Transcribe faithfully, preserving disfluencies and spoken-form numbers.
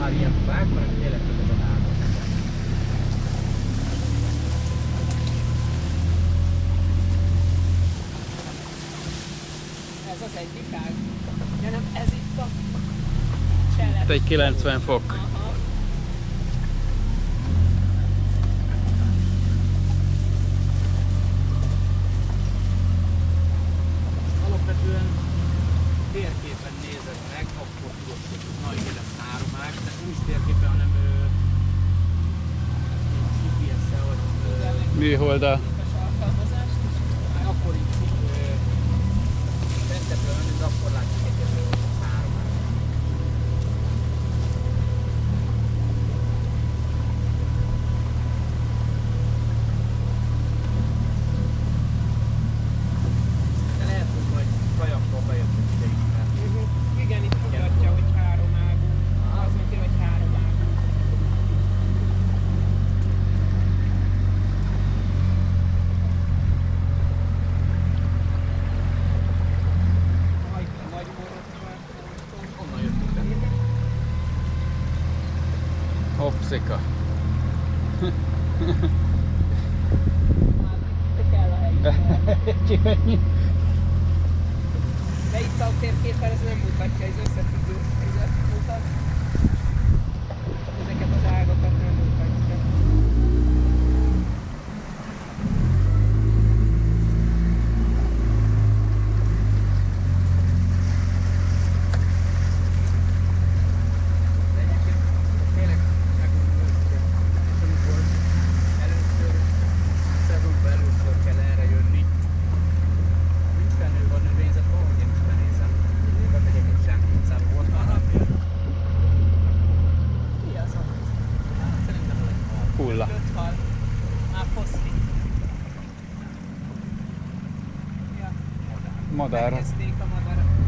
pár ilyen fák, hanem tényleg csak ez a három. Ez az egyik ág. Ja nem, ez itt a cselep. Itt egy kilencven fok. Aha. Alapvetően térképen nézed meg, akkor tudod, hogy na igen, ez három ág, de nem is térképen, hanem gé pé es-szel vagy Műholddal. Képes alkalmazást is. akkor így fentebbről menni, akkor látjuk egy ez három ág. De lehet, hogy majd kajakkal bejöttünk ide is, mert Uh-huh. Igen, itt mutatja, hogy három ágú. Az mondja, hogy három ágú. Majd a nagy borotvárt. onnan jöttünk be. Hopszika. Már kell a helyismer. De itt a térképen ez nem mutatja, ez összefüggő helyzet mutat. Ezeket az ágakat nem mutatja. De egyébként tényleg megmondom őszintén, és amikor először, szezonban először kell erre jönni, nincs fennő van növényzet, valahogy én is benézem. Bemegyek egy zsákutcába, volt már rám jön. Mi az a? Szerintem ez egy hal. Hulla. Öt hal. Már foszlik. Ja, Madár. megkezdték a madarat.